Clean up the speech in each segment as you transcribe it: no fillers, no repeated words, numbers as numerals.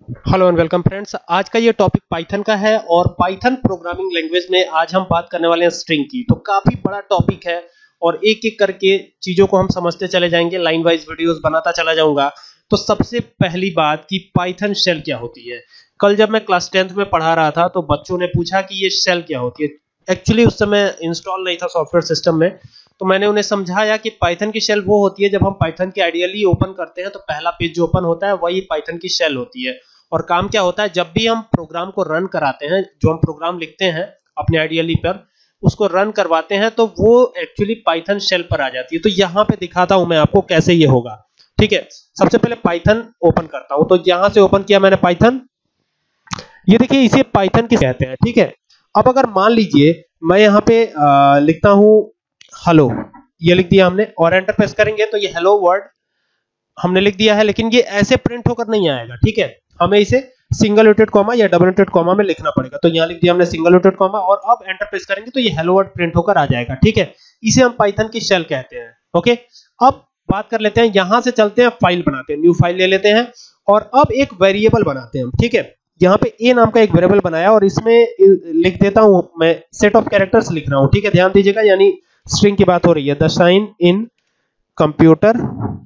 Hello and welcome friends. आज का ये टॉपिक पाइथन का है और पाइथन प्रोग्रामिंग लैंग्वेज में आज हम बात करने वाले हैं स्ट्रिंग की। तो काफी बड़ा टॉपिक है और एक एक करके चीजों को हम समझते चले जाएंगे। लाइन वाइज वीडियोस बनाता चला जाऊंगा। तो सबसे पहली बात कि पाइथन शेल क्या होती है। कल जब मैं क्लास 10th में पढ़ा रहा था तो बच्चों ने पूछा कि ये शेल क्या होती है। एक्चुअली उस समय इंस्टॉल नहीं था सॉफ्टवेयर सिस्टम में, तो मैंने उन्हें समझाया कि पाइथन की शेल वो होती है जब हम पाइथन की आइडियली ओपन करते हैं तो पहला पेज जो ओपन होता है वही पाइथन की शेल होती है। और काम क्या होता है, जब भी हम प्रोग्राम को रन कराते हैं, जो हम प्रोग्राम लिखते हैं अपने आइडियली पर उसको रन करवाते हैं तो वो एक्चुअली पाइथन शेल पर आ जाती है। तो यहाँ पे दिखाता हूं मैं आपको कैसे ये होगा। ठीक है, सबसे पहले पाइथन ओपन करता हूं। तो यहां से ओपन किया मैंने पाइथन। ये देखिए इसे पाइथन किस कहते हैं। ठीक है, अब अगर मान लीजिए मैं यहाँ पे लिखता हूं हेलो, ये लिख दिया हमने और एंटर प्रेस करेंगे तो ये हेलो वर्ड हमने लिख दिया है, लेकिन ये ऐसे प्रिंट होकर नहीं आएगा। ठीक है, हमें इसे सिंगल इंवर्टेड कॉमा या डबल इंवर्टेड कॉमा में लिखना पड़ेगा। तो यहाँ लिख दिया हमने सिंगल इंवर्टेड कॉमा और अब एंटर प्रेस करेंगे तो ये हेलो वर्ड प्रिंट होकर आ जाएगा। ठीक है, इसे हम पाइथन की शेल कहते हैं। ओके, अब बात कर लेते हैं, यहां से चलते हैं फाइल बनाते हैं, न्यू फाइल ले लेते हैं और अब एक वेरिएबल बनाते हैं। ठीक है, यहाँ पे ए नाम का एक वेरिएबल बनाया और इसमें लिख देता हूं मैं सेट ऑफ कैरेक्टर्स लिख रहा हूं। ठीक है, ध्यान दीजिएगा, यानी स्ट्रिंग की बात हो रही है। द साइन इन कंप्यूटर,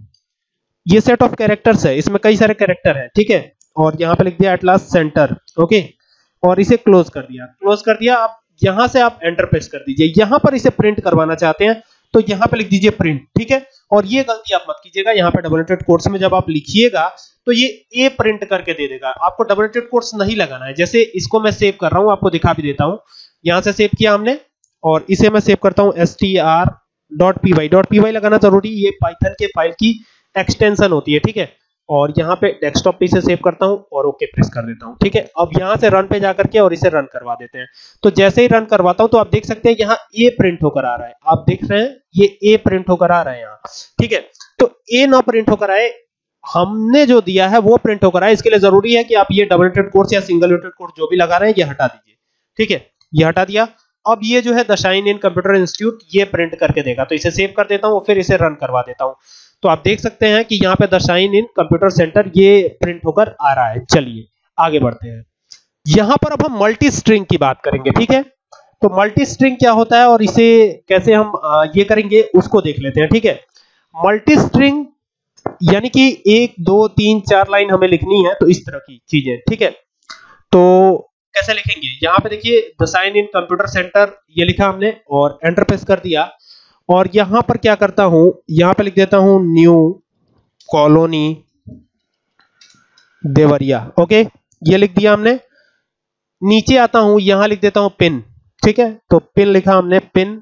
ये सेट ऑफ कैरेक्टर्स है, इसमें कई सारे कैरेक्टर हैं। ठीक है, और यहाँ पे लिख दिया एट लास्ट सेंटर। ओके, और इसे क्लोज कर दिया, क्लोज कर दिया। अब यहां से आप एंटर प्रेस कर दीजिए। यहां पर इसे प्रिंट करवाना चाहते हैं तो यहां पे लिख दीजिए प्रिंट। ठीक है, और ये गलती आप मत कीजिएगा, यहाँ पे डबल इंटेड कोट्स में जब आप लिखिएगा तो ये ए प्रिंट करके दे देगा। आपको डबल इंटेड कोट्स नहीं लगाना है। जैसे इसको मैं सेव कर रहा हूं, आपको दिखा भी देता हूं। यहां से सेव किया हमने और इसे मैं सेव करता हूं str.py। .py लगाना जरूरी, ये पाइथन के फाइल की एक्सटेंशन होती है। ठीक है, और यहाँ पे डेस्कटॉप पे इसे सेव करता हूँ और ओके प्रेस कर देता हूँ। ठीक है, अब यहाँ से रन पे जाकर के और इसे रन करवा देते हैं। तो जैसे ही रन करवाता हूँ तो आप देख सकते हैं यहाँ ए प्रिंट होकर आ रहा है। आप देख रहे हैं ये ए प्रिंट होकर आ रहा है यहाँ। ठीक है, तो ए ना प्रिंट होकर आए, हमने जो दिया है वो प्रिंट होकर आए। इसके लिए जरूरी है कि आप ये डबल इंटेड कोट्स या सिंगल इंटेड कोट्स जो भी लगा रहे हैं ये हटा दीजिए। ठीक है, ये हटा दिया। अब ये जो है the shine in computer institute ये प्रिंट करके देगा। तो इसे सेव कर देता हूँ, फिर इसे रन करवा देता हूँ। तो आप देख सकते हैं कि यहाँ पे the shine in computer centre ये प्रिंट होकर आ रहा है। चलिए आगे बढ़ते हैं। यहां पर अब हम मल्टी स्ट्रिंग की बात करेंगे। ठीक है, तो मल्टी स्ट्रिंग क्या होता है और इसे कैसे हम ये करेंगे उसको देख लेते हैं। ठीक है, मल्टी स्ट्रिंग यानी कि 1 2 3 4 लाइन हमें लिखनी है, तो इस तरह की चीजें। ठीक है, तो कैसे लिखेंगे, यहाँ पे देखिए the sign in computer centre ये लिखा हमने और एंटर प्रेस कर दिया। और यहां पर क्या करता हूं, यहां पे लिख देता हूं न्यू कॉलोनी देवरिया। ओके, ये लिख दिया हमने। नीचे आता हूं, यहां लिख देता हूं पिन। ठीक है, तो पिन लिखा हमने, पिन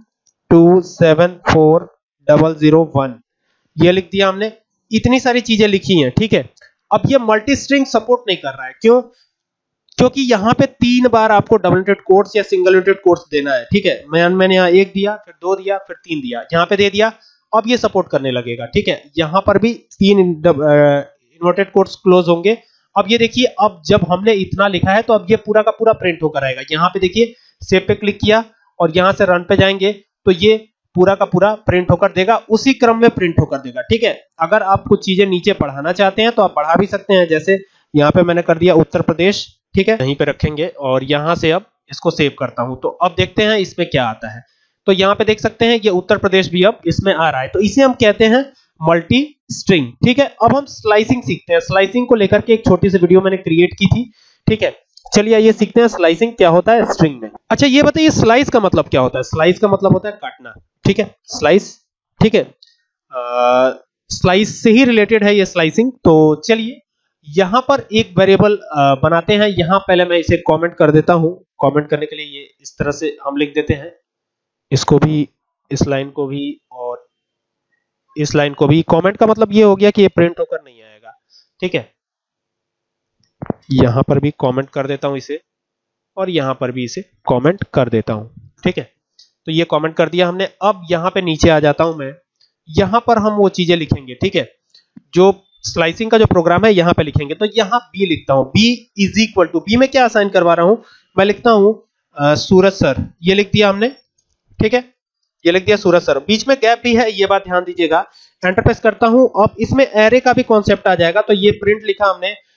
274001 ये लिख दिया हमने। इतनी सारी चीजें लिखी हैं। ठीक है, अब ये मल्टी स्ट्रिंग सपोर्ट नहीं कर रहा है, क्यों? क्योंकि यहाँ पे 3 बार आपको डबल इंटेड कोट्स या सिंगल इंटेड कोट्स देना है। ठीक है, मैंने यहाँ 1 दिया, फिर 2 दिया, फिर 3 दिया, यहाँ पे दे दिया। अब ये सपोर्ट करने लगेगा। ठीक है, यहाँ पर भी 3 इन्वर्टेड कोट्स क्लोज होंगे। अब ये देखिए, अब जब हमने इतना लिखा है तो अब ये पूरा का पूरा प्रिंट होकर आएगा। यहाँ पे देखिए सेव पे क्लिक किया और यहाँ से रन पे जाएंगे तो ये पूरा का पूरा प्रिंट होकर देगा, उसी क्रम में प्रिंट होकर देगा। ठीक है, अगर आप कुछ चीजें नीचे बढ़ाना चाहते हैं तो आप बढ़ा भी सकते हैं। जैसे यहाँ पे मैंने कर दिया उत्तर प्रदेश। ठीक है, यहीं पे रखेंगे और यहां से अब इसको सेव करता हूं। तो अब देखते हैं इसमें क्या आता है। तो यहां पे देख सकते हैं ये उत्तर प्रदेश भी अब इसमें आ रहा है। तो इसे हम कहते हैं मल्टी स्ट्रिंग। ठीक है, अब हम स्लाइसिंग सीखते हैं। स्लाइसिंग को लेकर के एक छोटी सी वीडियो मैंने क्रिएट की थी। ठीक है, चलिए ये सीखते हैं स्लाइसिंग क्या होता है स्ट्रिंग में। अच्छा ये बताइए स्लाइस का मतलब क्या होता है? स्लाइस का मतलब होता है काटना। ठीक है, स्लाइस। ठीक है, स्लाइस से ही रिलेटेड है ये स्लाइसिंग। तो चलिए यहां पर एक वेरिएबल बनाते हैं। यहां पहले मैं इसे कमेंट कर देता हूं। कमेंट करने के लिए ये इस तरह से हम लिख देते हैं, इसको भी, इस लाइन को भी और इस लाइन को भी। कमेंट का मतलब ये हो गया कि ये प्रिंट होकर नहीं आएगा। ठीक है, यहां पर भी कमेंट कर देता हूं इसे और यहां पर भी इसे कमेंट कर देता हूं। ठीक है, तो ये कमेंट कर दिया हमने। अब यहां पे नीचे आ जाता हूं मैं, यहां पर हम वो चीजें लिखेंगे। ठीक है, जो स्लाइसिंग का जो प्रोग्राम है यहां पे लिखेंगे। तो यहां बी लिखता हूं, B is equal to, B में क्या असाइन करवा रहा हूं, मैं लिखता हूं सूरज सर, ये लिख दिया हमने। ठीक है, ये लिख दिया सूरज सर, बीच में गैप भी है, ये बात ध्यान दीजिएगा। एंटर प्रेस करता हूं, अब इसमें एरे का भी कॉन्सेप्ट आ जाएगा। तो ये प्रिंट लिखा हमने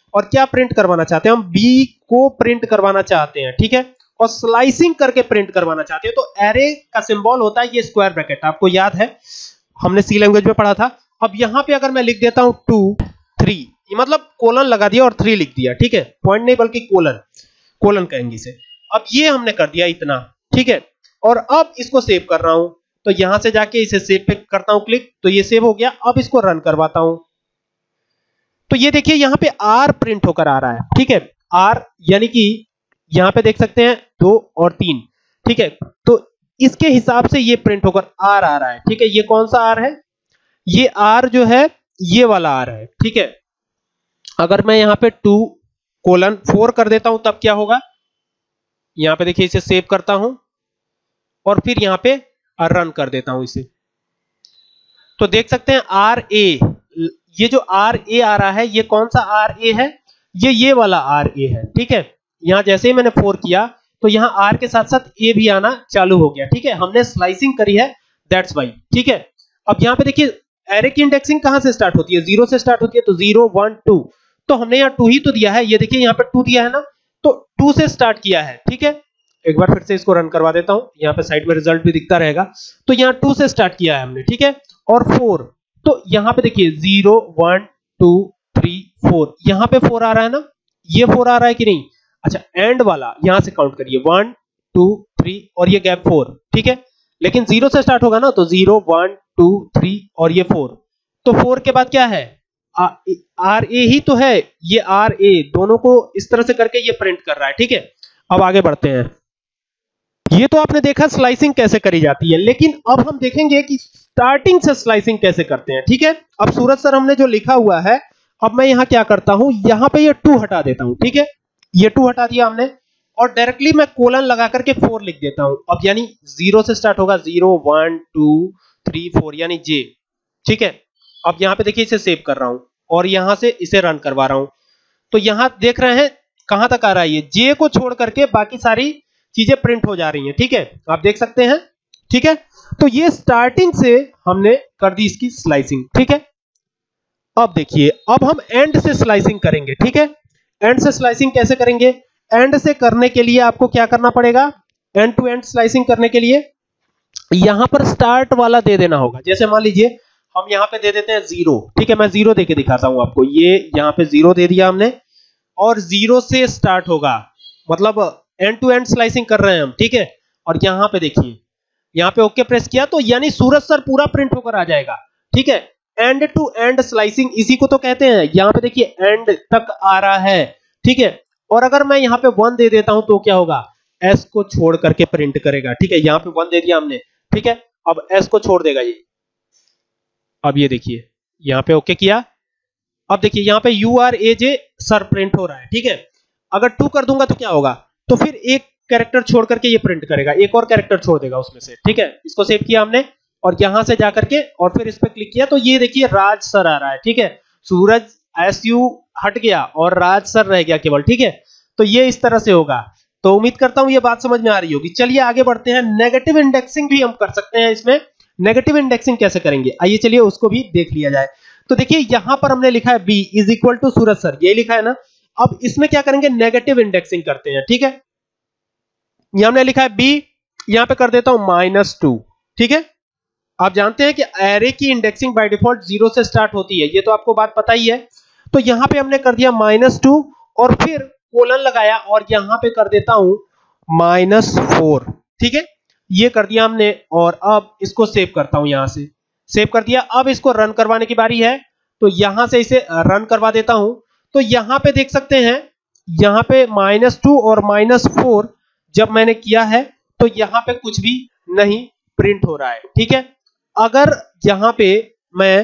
और क्या प्रिंट करवाना चाहते हैं, हम बी को प्रिंट करवाना चाहते हैं, ठीक है, और स्लाइसिंग करके प्रिंट करवाना चाहते हैं। तो एरे का सिंबल होता है ये स्क्वायर ब्रैकेट, आपको याद है हमने सी लैंग्वेज में पढ़ा था। अब यहां पे अगर मैं लिख देता हूं 2 3, ये मतलब कोलन लगा दिया और 3 लिख दिया, ठीक है, पॉइंट नहीं बल्कि कोलन, कोलन कहेंगे इसे। अब ये हमने कर दिया इतना, ठीक है, और अब इसको सेव कर रहा हूं, तो यहां से जाके इसे सेव पे करता हूं क्लिक, तो ये सेव हो गया। अब इसको रन करवाता हूं, तो ये देखिए यहां पे आर प्रिंट होकर आ रहा है, ठीक है, आर यानी कि यहां पे देख सकते हैं 2 और 3, ठीक है, तो इसके हिसाब से ये प्रिंट होकर आर आ रहा है, ठीक है। ये कौन सा आर है, ये आर जो है ये वाला आर है, ठीक है। अगर मैं यहां पे 2:4 कर देता हूं तब क्या होगा, यहां पे देखिए इसे सेव करता हूं और फिर यहां पे रन कर देता हूं इसे, तो देख सकते हैं आर ए, ये जो आर ए आ रहा है ये कौन सा आर ए है, ये वाला आर ए है, ठीक है। यहां जैसे ही मैंने 4 किया तो यहां आर के साथ साथ ए भी आना चालू हो गया, ठीक है, हमने स्लाइसिंग करी है, दैट्स वाई, ठीक है। अब यहां पे देखिए एरे की इंडेक्सिंग कहां से स्टार्ट होती है, 0 से स्टार्ट होती है, तो 0 1 2, तो हमने यहां 2 ही तो दिया है, ये देखिए यहां पे 2 दिया है ना, तो 2 से स्टार्ट किया है, ठीक है। एक बार फिर से इसको रन करवा देता हूं, यहां पे साइड में रिजल्ट भी दिखता रहेगा, तो यहां 2 से स्टार्ट किया है हमने, ठीक है, और 4, तो यहां पे देखिए 0 1 2 3 4, यहां पे 4 आ रहा है ना, ये 4 आ रहा है कि नहीं, अच्छा एंड वाला यहां से काउंट करिए 1 2 3 और ये गैप 4, ठीक है, लेकिन 0 से स्टार्ट होगा ना, तो 0 1 2 3 और ये 4, तो 4 के बाद क्या है, आर ए ही तो है, ये आर ए, दोनों को इस तरह से करके ये प्रिंट कर रहा है, ठीक है। अब आगे बढ़ते हैं, ये तो आपने देखा स्लाइसिंग कैसे करी जाती है, लेकिन अब हम देखेंगे कि स्टार्टिंग से स्लाइसिंग कैसे करते हैं, ठीक है। अब सूरज सर हमने जो लिखा हुआ है, अब मैं यहां क्या करता हूं, यहां पे ये 2 हटा देता हूं, ठीक है, ये 2 हटा दिया हमने, और डायरेक्टली मैं कोलन लगा करके 4 लिख देता हूं। अब यानी 0 से स्टार्ट होगा, 0 1 2 3 4 यानी जे, ठीक है। अब यहां पे देखिए इसे सेव कर रहा हूं और यहां से इसे रन करवा रहा हूं, तो यहां देख रहे हैं कहां तक आ रहा है, ये जे को छोड़ करके बाकी सारी चीजें प्रिंट हो जा रही हैं, ठीक है, आप देख सकते हैं, ठीक है। तो ये स्टार्टिंग से हमने कर दी इसकी स्लाइसिंग, ठीक है। अब देखिए अब हम एंड से स्लाइसिंग करेंगे, ठीक है। एंड से स्लाइसिंग कैसे करेंगे, एंड से करने के लिए आपको क्या करना पड़ेगा, एंड टू एंड स्लाइसिंग करने के लिए यहां पर स्टार्ट वाला दे देना होगा। जैसे मान लीजिए हम यहां पे दे देते हैं 0, ठीक है, मैं 0 देके दिखाता हूं आपको, ये यहां पे 0 दे दिया हमने और 0 से स्टार्ट होगा, मतलब एंड टू एंड स्लाइसिंग कर रहे हैं हम, ठीक है। और यहां पे देखिए यहां पे ओके प्रेस किया तो यानी सूरज सर पूरा प्रिंट होकर आ जाएगा, ठीक है। एंड टू एंड स्लाइसिंग इसी को तो कहते हैं, यहां पे देखिए एंड तक आ रहा है, ठीक है। और अगर मैं यहां पे 1 दे देता हूं तो क्या होगा, एस को छोड़ करके प्रिंट करेगा, ठीक है, यहां पे 1 दे दिया हमने, ठीक है, अब एस को छोड़ देगा ये। अब ये देखिए यहां पे ओके किया, अब देखिए यहां पे U R A J sir print हो रहा है, ठीक है। अगर 2 कर दूंगा तो क्या होगा, तो फिर एक कैरेक्टर छोड़ करके ये प्रिंट करेगा, एक और कैरेक्टर छोड़ देगा उसमें से, ठीक है। इसको सेव किया हमने और यहां से जाकर के और फिर इस पे क्लिक किया तो ये देखिए राज सर आ रहा है, ठीक है। सूरज एसयू हट गया और राज सर रह गया केवल, ठीक है। तो ये इस तरह से होगा, तो उम्मीद करता हूं ये बात समझ में आ रही होगी। चलिए आगे बढ़ते हैं, नेगेटिव इंडेक्सिंग भी हम कर सकते हैं इसमें। नेगेटिव इंडेक्सिंग कैसे करेंगे, आइए चलिए उसको भी देख लिया जाए। तो देखिए यहां पर हमने लिखा है B is equal to Suraj sir, ये लिखा है ना। अब इसमें क्या करेंगे, नेगेटिव इंडेक्सिंग करते हैं, ठीक है। यहां हमने लिखा है बी, यहां पे कर देता हूं -2, ठीक है। आप जानते हैं कि एरे की इंडेक्सिंग बाय डिफॉल्ट 0 से स्टार्ट होती है, ये तो आपको बात पता ही है। तो यहां पे हमने कर दिया -2 और फिर कोलन लगाया और यहां पे कर देता हूं -4, ठीक है, ये कर दिया हमने। और अब इसको सेव करता हूं, यहां से सेव कर दिया। अब इसको रन करवाने की बारी है, तो यहां से इसे रन करवा देता हूं। तो यहां पे देख सकते हैं, यहां पे -2 और -4 जब मैंने किया है तो यहां पे कुछ भी नहीं प्रिंट हो रहा है, ठीक है। अगर यहां पे मैं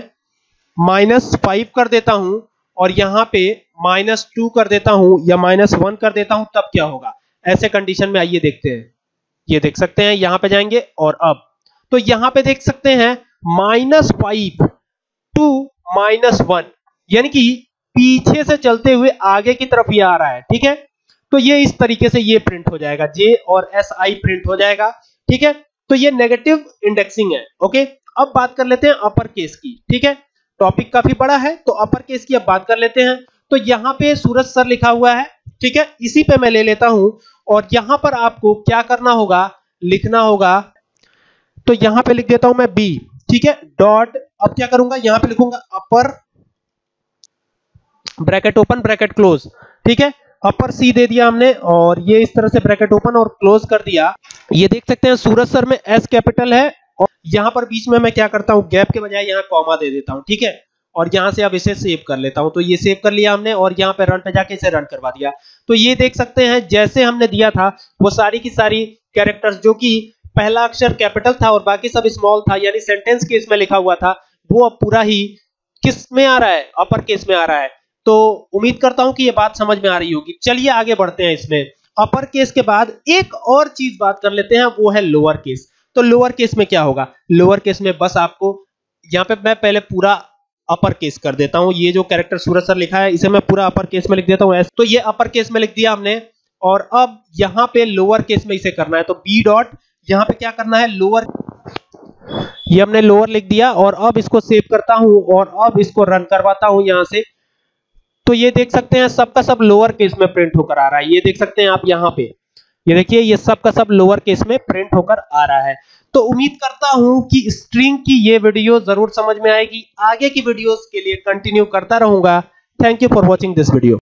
-5 कर देता हूं और यहां पे -2 कर देता हूं या -1 कर देता हूं तब क्या होगा, ऐसे कंडीशन में आइए देखते हैं। ये देख सकते हैं, यहां पे जाएंगे और अब तो यहां पे देख सकते हैं -5 टू -1 यानी कि पीछे से चलते हुए आगे की तरफ ये आ रहा है, ठीक है। तो ये इस तरीके से ये प्रिंट हो जाएगा, जे और एस आई प्रिंट हो जाएगा, ठीक है। तो ये नेगेटिव इंडेक्सिंग है, ओके। अब बात कर लेते हैं अपर केस की, ठीक है। टॉपिक काफी बड़ा है तो अपर केस की अब बात कर लेते हैं। तो यहाँ पे सूरज सर लिखा हुआ है, ठीक है, इसी पे मैं ले लेता हूं और यहां पर आपको क्या करना होगा, लिखना होगा। तो यहां पे लिख देता हूं मैं बी, ठीक है, डॉट, अब क्या करूंगा, यहां पे लिखूंगा upper bracket open bracket close, ठीक है, अपर सी दे दिया हमने और ये इस तरह से ब्रैकेट ओपन और क्लोज कर दिया। ये देख सकते हैं सूरज सर में एस कैपिटल है और यहां पर बीच में मैं क्या करता हूं, गैप के बजाय यहां कॉमा दे देता हूं, ठीक है, और यहां से अब इसे सेव कर लेता हूं। तो ये सेव कर लिया हमने और यहां पे रन पे जाके इसे रन करवा दिया। तो ये देख सकते हैं जैसे हमने दिया था वो सारी की सारी कैरेक्टर्स, जो कि पहला अक्षर कैपिटल था और बाकी सब स्मॉल था, यानी सेंटेंस केस में लिखा हुआ था, वो अब पूरा ही किस में आ रहा है, अपर केस में आ रहा है। तो उम्मीद करता हूं कि ये बात समझ में आ रही होगी। चलिए आगे बढ़ते हैं। इसमें अपर केस के बाद एक और चीज बात कर लेते हैं, वो है लोअर केस। तो लोअर केस में क्या होगा, लोअर केस में बस आपको यहाँ पे मैं पहले पूरा अपर केस कर देता हूं। ये जो कैरेक्टर सूरज सर लिखा है इसे मैं पूरा अपर केस में लिख देता हूं। तो ये अपर केस में लिख दिया हमने और अब यहां पे लोअर केस में इसे करना है। तो बी डॉट, यहां पे क्या करना है, लोअर, ये हमने लोअर लिख दिया और अब इसको सेव करता हूं और अब इसको रन करवाता हूं यहां से। तो ये देख सकते हैं सबका सब लोअर केस में प्रिंट होकर आ रहा है। ये देख सकते हैं आप यहाँ पे, ये देखिए ये सब का सब लोअर केस में प्रिंट होकर आ रहा है। तो उम्मीद करता हूं कि स्ट्रिंग की ये वीडियो जरूर समझ में आएगी। आगे की वीडियोस के लिए कंटिन्यू करता रहूंगा। Thank you for watching this video.